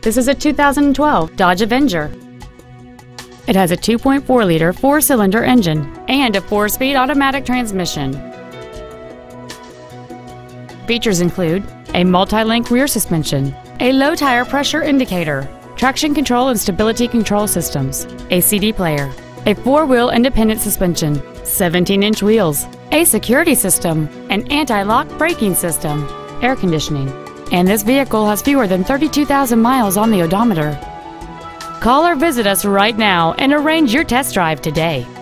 This is a 2012 Dodge Avenger. It has a 2.4-liter four-cylinder engine and a 4-speed automatic transmission. Features include a multi-link rear suspension, a low tire pressure indicator, traction control and stability control systems, a CD player, a 4-wheel independent suspension, 17-inch wheels, a security system, an anti-lock braking system, air conditioning, and this vehicle has fewer than 32,000 miles on the odometer. Call or visit us right now and arrange your test drive today.